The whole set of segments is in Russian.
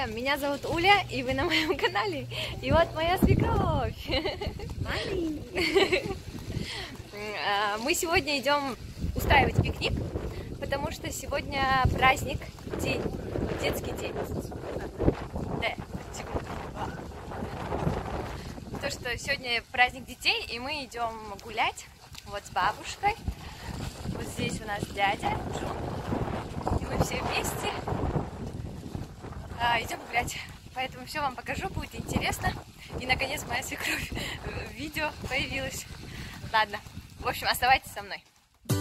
всем! Меня зовут Уля, и вы на моем канале. И вот моя свекровь. Мы сегодня идем устраивать пикник, потому что сегодня праздник, детский день. То, что сегодня праздник детей, и мы идем гулять вот с бабушкой. Вот здесь у нас дядя Джун, и мы все вместе идем гулять. Поэтому все вам покажу, будет интересно. И наконец моя свекровь в видео появилась. Ладно, в общем, оставайтесь со мной.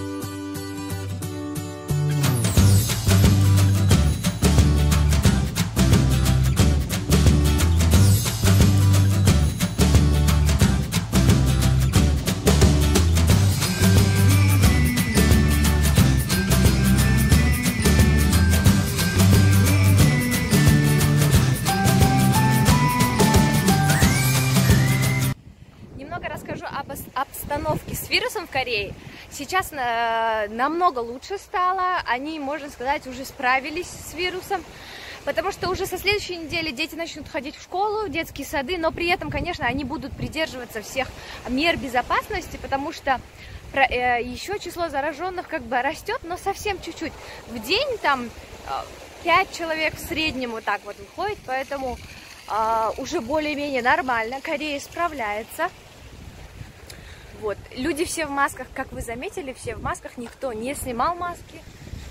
Расскажу об обстановке с вирусом в Корее. Сейчас намного лучше стало. Они, можно сказать, уже справились с вирусом. Потому что уже со следующей недели дети начнут ходить в школу, в детские сады. Но при этом, конечно, они будут придерживаться всех мер безопасности. Потому что еще число зараженных как бы растет, но совсем чуть-чуть. В день там 5 человек в среднем вот так вот выходит. Поэтому уже более-менее нормально. Корея справляется. Вот. Люди все в масках, как вы заметили, все в масках, никто не снимал маски.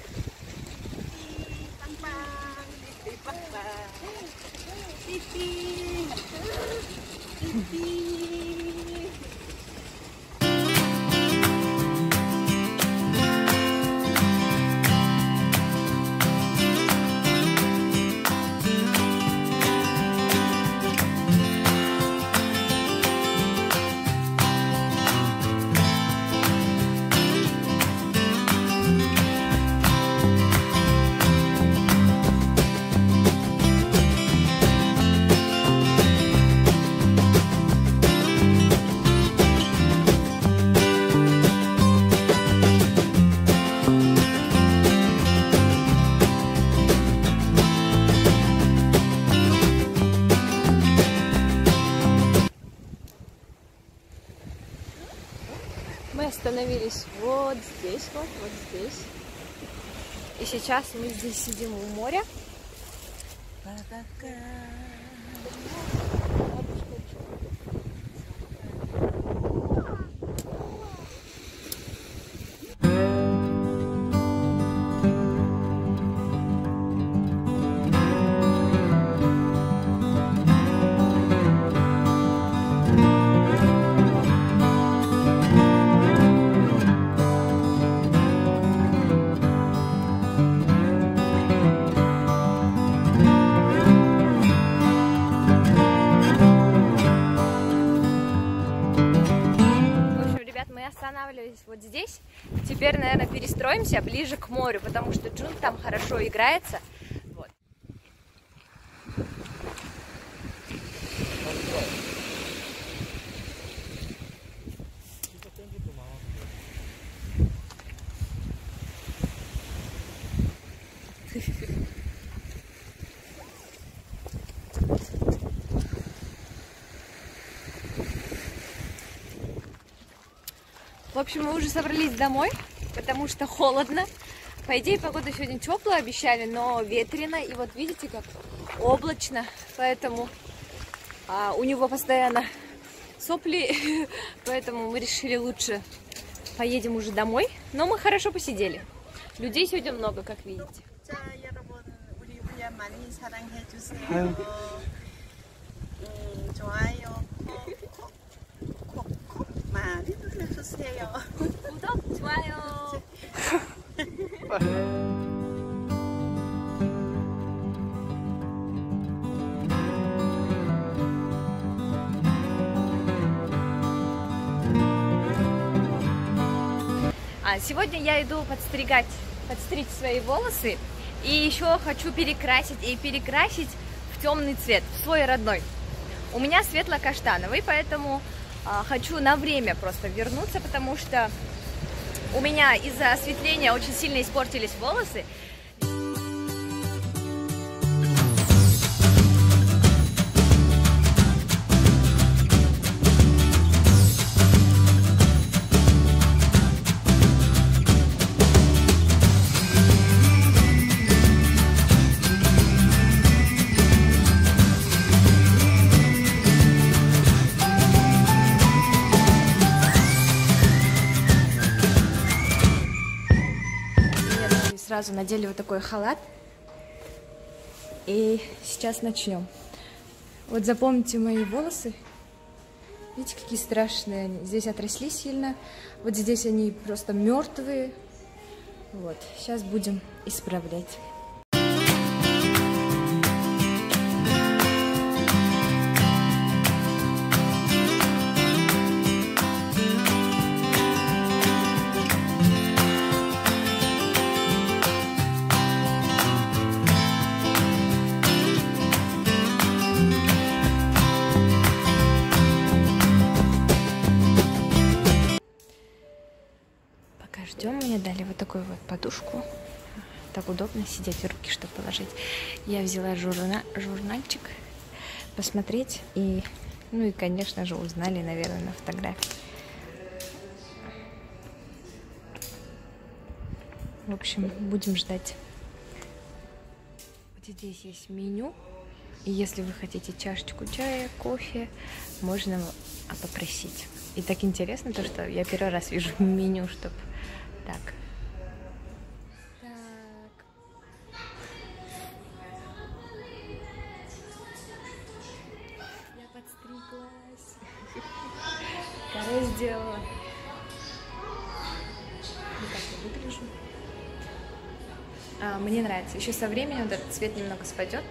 Мы остановились вот здесь, вот здесь. И сейчас мы здесь сидим у моря. Останавливались вот здесь. Теперь, наверное, перестроимся ближе к морю, потому что Джун там хорошо играется. Вот. В общем, мы уже собрались домой, потому что холодно. По идее, погода сегодня теплая, обещали, но ветрено. И вот видите, как облачно, поэтому у него постоянно сопли. Поэтому мы решили, лучше поедем уже домой. Но мы хорошо посидели. Людей сегодня много, как видите. 구독, 좋아요. Сегодня я иду подстричь свои волосы. И еще хочу перекрасить в темный цвет, в свой родной. У меня светло-каштановый, поэтому хочу на время просто вернуться, потому что у меня из-за осветления очень сильно испортились волосы. сразу надели вот такой халат. И сейчас начнем. Вот запомните мои волосы. Видите, какие страшные они. Здесь отросли сильно. Вот здесь они просто мертвые. Вот. Сейчас будем исправлять. Ждем, мне дали вот такую вот подушку. Так удобно сидеть, руки чтобы положить. Я взяла журнальчик посмотреть и, ну и, конечно же, узнали, наверное, на фотографии. В общем, будем ждать. Вот здесь есть меню. И если вы хотите чашечку чая, кофе, можно попросить. И так интересно то, что я первый раз вижу меню, чтобы... Так. Я подстриглась. Короче, сделала. Вот так я выгляжу. Мне нравится. Еще со временем вот этот цвет немного спадет.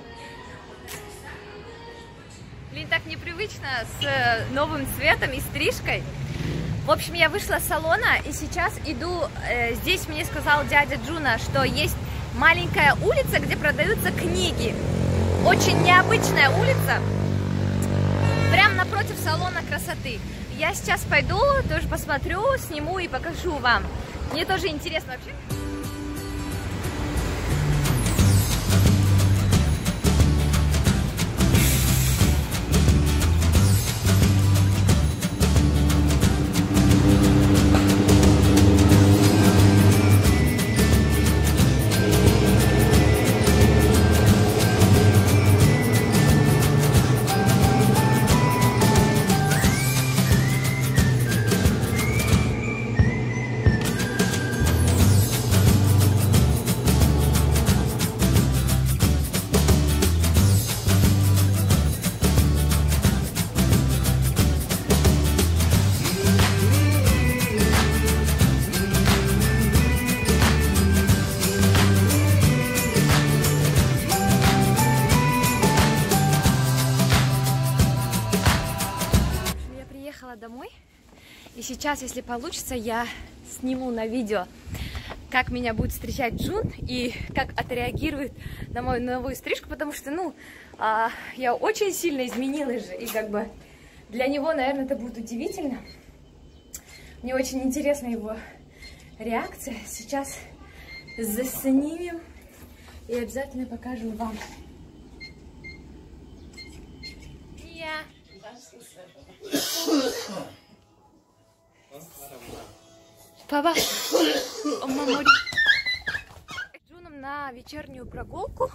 Блин, так непривычно с новым цветом и стрижкой. В общем, я вышла с салона и сейчас иду, здесь мне сказал дядя Джуна, что есть маленькая улица, где продаются книги. Очень необычная улица, прямо напротив салона красоты. Я сейчас пойду, тоже посмотрю, сниму и покажу вам. Мне тоже интересно вообще. Домой. И сейчас, если получится, я сниму на видео, как меня будет встречать Джун и как отреагирует на мою новую стрижку, потому что, ну, я очень сильно изменилась же, и как бы для него, наверное, это будет удивительно. Мне очень интересна его реакция. Сейчас заснимем и обязательно покажем вам. Папа, Джуном на вечернюю прогулку.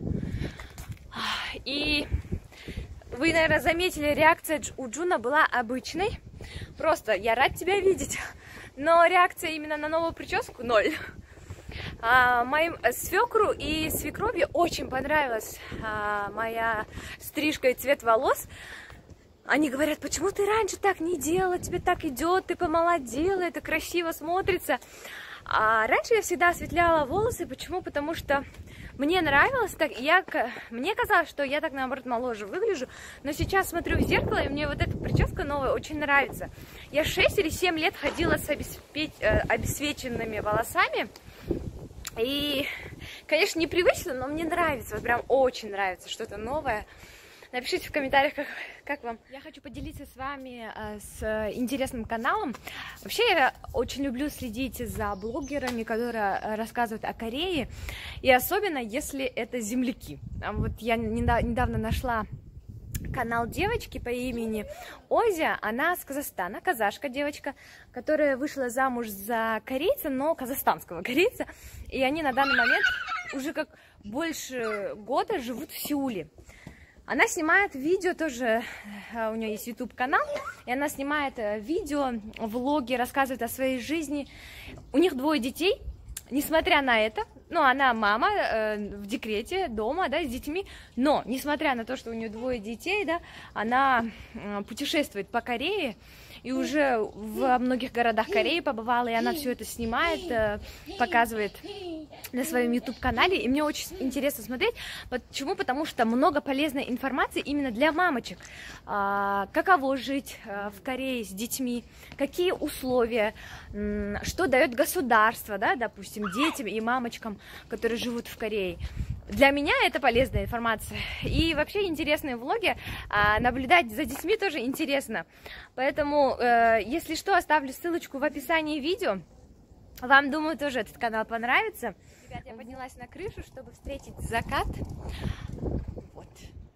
И вы, наверное, заметили, реакция у Джуна была обычной. Просто я рад тебя видеть. Но реакция именно на новую прическу — ноль. Моим свекру и свекрови очень понравилась моя стрижка и цвет волос. Они говорят: почему ты раньше так не делала, тебе так идет, ты помолодела, это красиво смотрится. А раньше я всегда осветляла волосы. Почему? Потому что мне нравилось так. Мне казалось, что я так, наоборот, моложе выгляжу. Но сейчас смотрю в зеркало, и мне вот эта прическа новая очень нравится. Я 6 или 7 лет ходила с обесцвеченными волосами. И, конечно, непривычно, но мне нравится. Вот прям очень нравится что-то новое. Напишите в комментариях, как вам. Я хочу поделиться с вами с интересным каналом. Вообще, я очень люблю следить за блогерами, которые рассказывают о Корее. И особенно, если это земляки. Вот я недавно нашла канал девочки по имени Озя. Она с Казахстана, казашка девочка, которая вышла замуж за корейца, но казахстанского корейца. И они на данный момент уже как больше года живут в Сеуле. Она снимает видео тоже, у нее есть YouTube канал, и она снимает видео, влоги, рассказывает о своей жизни. У них 2 детей. Несмотря на это, ну, она мама в декрете, дома, да, с детьми, но, несмотря на то, что у нее 2 детей, да, она путешествует по Корее, и уже во многих городах Кореи побывала, и она все это снимает, показывает на своем YouTube-канале, и мне очень интересно смотреть. Почему? Потому что много полезной информации именно для мамочек. Каково жить в Корее с детьми, какие условия, что дает государство, да, допустим, детям и мамочкам, которые живут в Корее. Для меня это полезная информация. И вообще интересные влоги, наблюдать за детьми тоже интересно. Поэтому, если что, оставлю ссылочку в описании видео. Вам, думаю, тоже этот канал понравится. Ребят, я поднялась на крышу, чтобы встретить закат. Вот.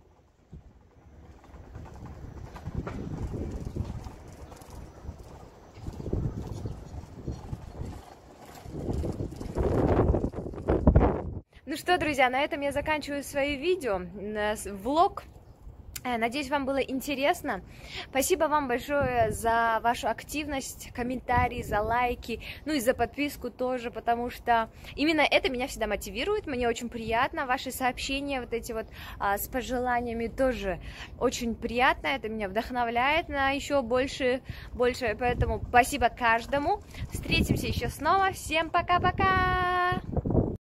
Ну что, друзья, на этом я заканчиваю свое видео, влог. Надеюсь, вам было интересно. Спасибо вам большое за вашу активность, комментарии, за лайки, ну и за подписку тоже, потому что именно это меня всегда мотивирует. Мне очень приятно. Ваши сообщения, вот эти вот с пожеланиями тоже очень приятно. Это меня вдохновляет на еще больше. Поэтому спасибо каждому. Встретимся еще снова. Всем пока-пока!